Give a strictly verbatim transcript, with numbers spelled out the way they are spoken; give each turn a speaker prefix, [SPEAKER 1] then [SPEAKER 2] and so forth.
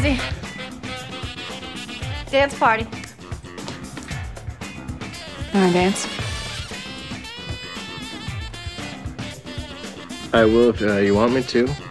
[SPEAKER 1] Izzie. Dance party.
[SPEAKER 2] Wanna dance?
[SPEAKER 3] I will if uh, you want me to.